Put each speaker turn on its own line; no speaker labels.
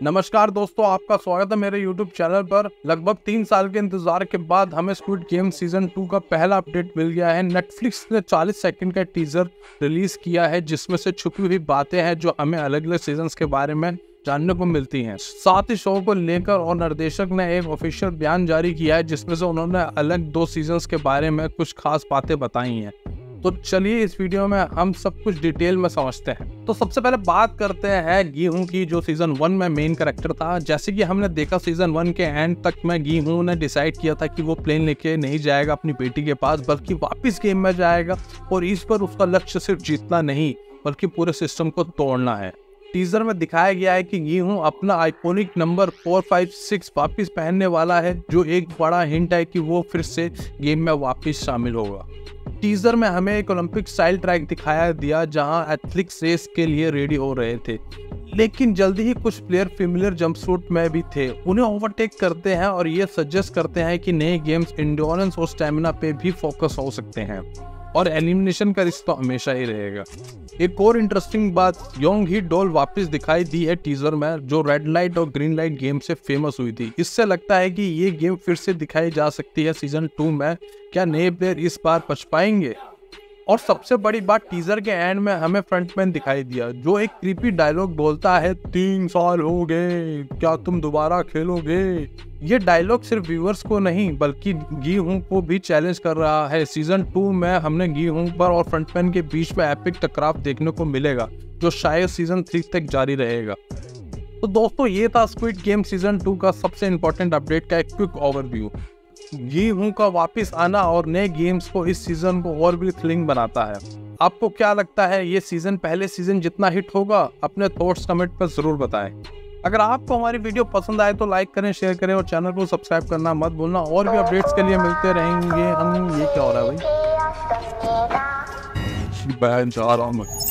नमस्कार दोस्तों, आपका स्वागत है मेरे YouTube चैनल पर। लगभग 3 साल के इंतजार के बाद हमें स्क्विड गेम सीजन 2 का पहला अपडेट मिल गया है। नेटफ्लिक्स ने 40 सेकंड का टीजर रिलीज किया है जिसमें से छुपी हुई बातें हैं जो हमें अलग अलग सीजन्स के बारे में जानने को मिलती हैं। साथ ही शो को लेकर और निर्देशक ने एक ऑफिशियल बयान जारी किया है जिसमें से उन्होंने अलग 2 सीजन्स के बारे में कुछ खास बातें बताई हैं। तो चलिए इस वीडियो में हम सब कुछ डिटेल में समझते हैं। तो सबसे पहले बात करते हैं गीहू की, जो सीजन 1 में मेन कैरेक्टर था। जैसे कि हमने देखा सीजन 1 के एंड तक में गीहू ने डिसाइड किया था कि वो प्लेन लेके नहीं जाएगा अपनी बेटी के पास, बल्कि वापस गेम में जाएगा और इस पर उसका लक्ष्य सिर्फ जीतना नहीं बल्कि पूरे सिस्टम को तोड़ना है। टीजर में दिखाया गया है कि गीहू अपना आइकॉनिक नंबर 456 वापस पहनने वाला है, जो एक बड़ा हिंट है कि वो फिर से गेम में वापस शामिल होगा। टीजर में हमें एक ओलंपिक स्टाइल ट्रैक दिखाया दिया जहां एथलेटिक्स रेस के लिए रेडी हो रहे थे, लेकिन जल्दी ही कुछ प्लेयर फेमिलियर जंपसूट में भी थे। उन्हें ओवरटेक करते हैं और ये सजेस्ट करते हैं कि नए गेम्स एंड्योरेंस और स्टैमिना पे भी फोकस हो सकते हैं और एलिमिनेशन का रिस्क तो हमेशा ही रहेगा। एक और इंटरेस्टिंग बात, योंग ही डोल वापस दिखाई दी है टीजर में, जो रेड लाइट और ग्रीन लाइट गेम से फेमस हुई थी। इससे लगता है कि ये गेम फिर से दिखाई जा सकती है सीजन 2 में। क्या नए प्लेयर इस बार बच पाएंगे? और सबसे बड़ी बात, टीजर के एंड में हमें फ्रंटमैन दिखाई दिया जो एक क्रीपी डायलॉग बोलता है, 3 साल हो गए, क्या तुम दोबारा खेलोगे? ये डायलॉग सिर्फ व्यूअर्स को नहीं बल्कि गीहू को भी चैलेंज कर रहा है। सीजन 2 में हमने गीहू पर और फ्रंटमैन के बीच में एपिक टकराव देखने को मिलेगा जो शायद सीजन 3 तक जारी रहेगा। तो दोस्तों, ये था स्क्विड गेम सीजन 2 का सबसे इंपॉर्टेंट अपडेट का एक क्विक ओवरव्यू। गीहू का वापस आना और नए गेम्स को इस सीजन को और भी थ्रिलिंग बनाता है। आपको क्या लगता है, ये सीजन पहले सीजन जितना हिट होगा? अपने थॉट्स कमेंट पर जरूर बताएं। अगर आपको हमारी वीडियो पसंद आए तो लाइक करें, शेयर करें और चैनल को सब्सक्राइब करना मत भूलना। और भी अपडेट्स के लिए मिलते रहेंगे हम। ये क्या हो रहा है भाई?